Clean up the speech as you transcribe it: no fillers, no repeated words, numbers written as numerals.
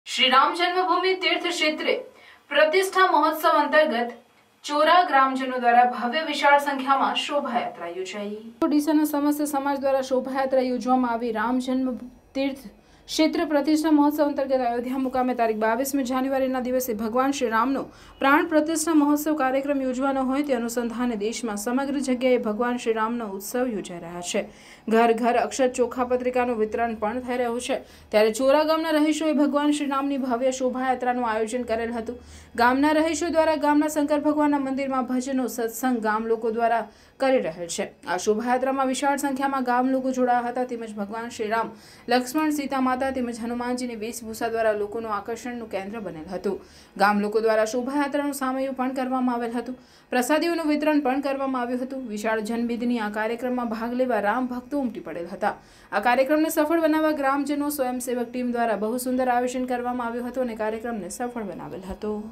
श्री राम जन्मभूमि तीर्थ क्षेत्रे प्रतिष्ठा महोत्सव अंतर्गत ચોરા ગ્રામજનો દ્વારા ભવ્ય વિશાળ સંખ્યામાં શોભાયાત્રા યોજાઈ। ઓડિશાના સમસ્ત સમાજ દ્વારા શોભાયાત્રા યોજવામાં આવી। રામ જન્મ તીર્થ ક્ષેત્ર પ્રતિષ્ઠા મહોત્સવ અંતર્ગત અયોધ્યા મુકામે તારીખ 22મી જાન્યુઆરીના દિવસે ભગવાન શ્રી રામનો પ્રાણ પ્રતિષ્ઠા મહોત્સવ કાર્યક્રમ યોજવાનો હોય તે અનુસંધાને દેશમાં સમગ્ર જગ્યાએ ભગવાન શ્રી રામનો ઉત્સવ યોજાઈ રહ્યા છે। ઘર ઘર અક્ષર ચોખા પત્રિકાનું વિતરણ પણ થઈ રહ્યું છે। ત્યારે ચોરા ગામના રહીશોએ ભગવાન શ્રી રામની ભવ્ય શોભાયાત્રાનું આયોજન કરેલ હતું। ગામના રહીશો દ્વારા ગામના શંકર ભગવાનના મંદિરમાં ભજનો સત્સંગ ગામ લોકો દ્વારા કરી રહેલ છે। આ શોભાયાત્રામાં વિશાળ સંખ્યામાં ગામ લોકો જોડાયા હતા। તેમજ ભગવાન શ્રી રામ, લક્ષ્મણ, સીતા માતા તેમજ હનુમાનજીની વેશભૂષા દ્વારા લોકોનું આકર્ષણનું કેન્દ્ર બનેલ હતું। ગામ લોકો દ્વારા શોભાયાત્રાનું સામયું પણ કરવામાં આવેલ હતું। પ્રસાદીઓનું વિતરણ પણ કરવામાં આવ્યું હતું। વિશાળ જનમેદની આ કાર્યક્રમમાં ભાગ લેવા રામ ભક્તો ઉમટી પડેલ હતા। આ કાર્યક્રમને સફળ બનાવવા ગ્રામજનો સ્વયંસેવક ટીમ દ્વારા બહુ સુંદર આયોજન કરવામાં આવ્યું હતું અને કાર્યક્રમને સફળ બનાવેલ હતો।